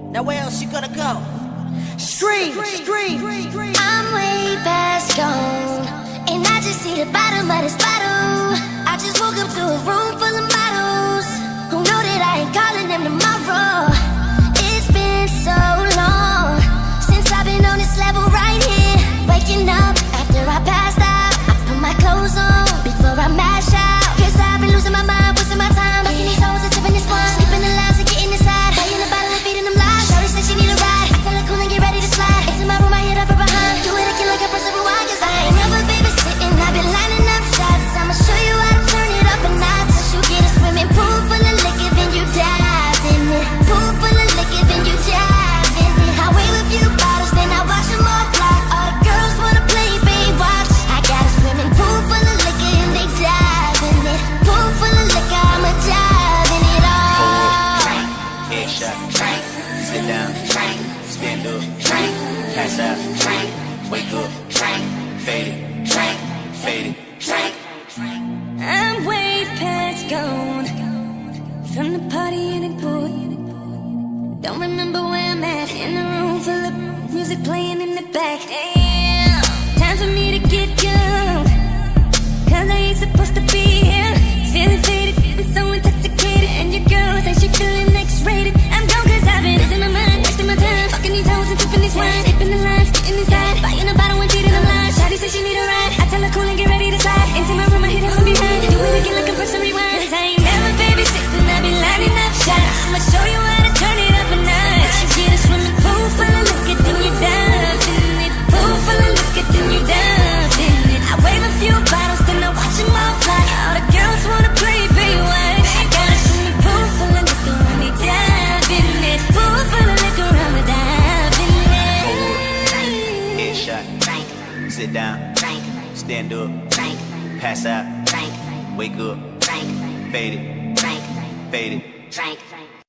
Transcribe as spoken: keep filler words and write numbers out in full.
Now where else you gonna go? Scream, scream, scream. I'm way past gone, and I just see the bottom of this bottle. I just woke up to a room full of models who know that I ain't calling them tomorrow. It's been so long since I've been on this level right here. Waking up after I passed out, I put my clothes on before I mash out. Cause I've been losing my mind, wasting my time, fucking these hoes and sipping this wine, sleeping the last and getting inside, buying a bottle and feeding them lies. Shawty said she need a ride, I tell her cool and get ready to slide into my room, I hit her from behind, do it again like a person rewind. Cause I ain't never babysitting, I've been lining up shots. I'ma show you how to turn it up a notch. Once you get a swimming pool full of liquor, then you dive in it. Pool full of liquor, then you dive in it. I wave a few bottles, then I watch them all fly. All the girls wanna play, babe, watch. I got a swimming pool full of liquor and they dive in it. Pool full of liquor, I'ma dive in it all. Drink, headshot, drink, sit down, drink, stand up, drink, pass out, drink, wake up, drink, fade it, drink, fade it, drink. I'm way past gone from the party in the pool. Don't remember where I'm at, in a room full of music playing in the back. Damn, time for me to get young, cause I ain't supposed to be here. Feeling faded, I'm so intoxicated, and your girl says she feeling X-rated. I'm gone cause I've been losing my mind, wasting my time, fucking these hoes and tripping this wine, sipping the lines, getting inside, buying a bottle and feeding them lies. Shawty says she need a ride, I tell her cool and get ready to slide into my room, I hit her from behind, do it again like a person rewind. Cause I ain't never babysitting, I be lining up shots. I'ma show you how to turn it up a notch. You get a swimming pool full of liquor, then you dive in it. Pool full of liquor, then you dive in it. I wave a few bottles, then I watch them all fly. All the girls wanna play, baby, watch. I got a swimming pool full of liquor, and they dive in it. Pool full of liquor, I'ma dive in it. Headshot, drink, sit down, drink, stand up, drink, pass out, drink, wake up, drink, fade it, drink, fade it, drink.